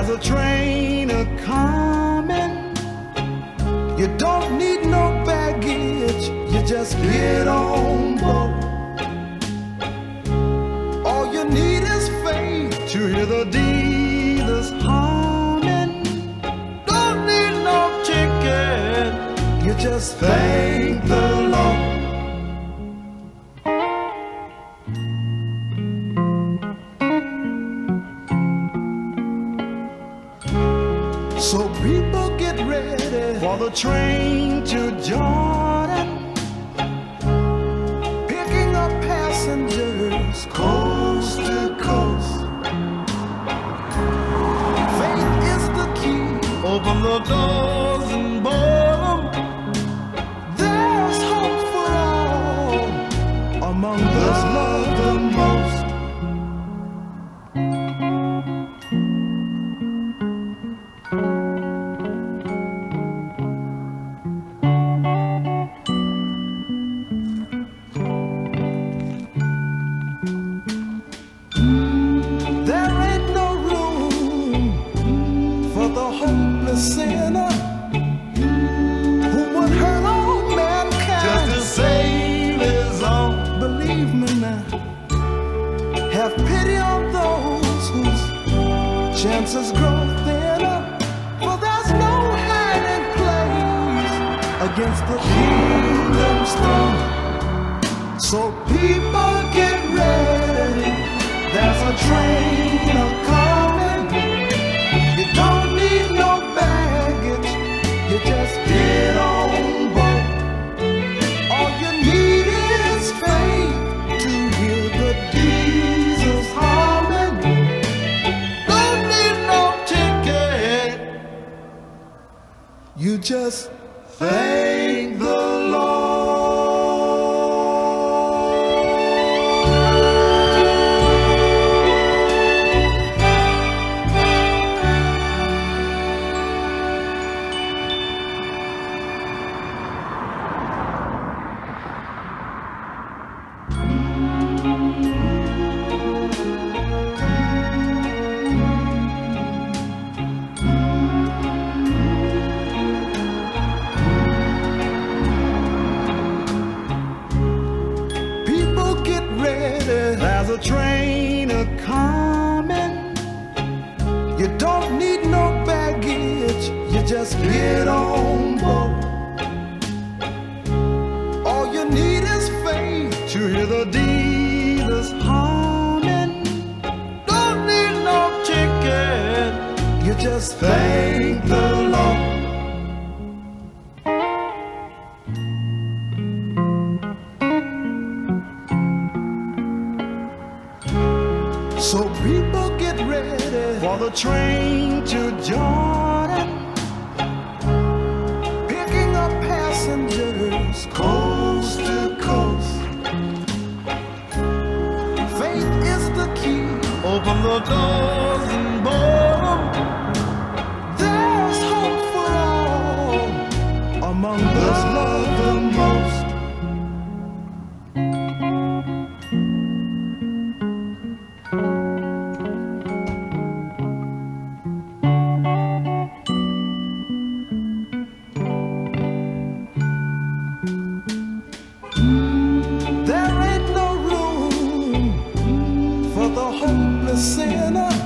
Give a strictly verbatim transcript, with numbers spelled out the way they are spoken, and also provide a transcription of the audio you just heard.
a train a-coming. You don't need no baggage, you just get on board. All you need is faith to hear the dealers humming. Don't need no ticket, you just thank the Lord. So people get ready for the train to Jordan, picking up passengers coast to coast. Faith is the key, open the doors and board them. There's hope for all among those loved the most. Sinner who would hurt all mankind just to save his own. Believe me now, have pity on those whose chances grow thinner, for there's no hiding place against the kingdom's throne. So people get ready, there's a train a-coming. You don't need no baggage, you just get on board. All you need is faith to hear the Jesus humming. Don't need no ticket, you just thank the Lord. There's a train a-coming. You don't need no baggage, you just get on board. All you need is faith to hear the dealers humming. Don't need no ticket, you just thank the Lord. So people get ready for the train to Jordan, picking up passengers coast to coast. Faith is the key, open the doors and board them. There's hope for all among those loved the most. There ain't no room for the hopeless sinner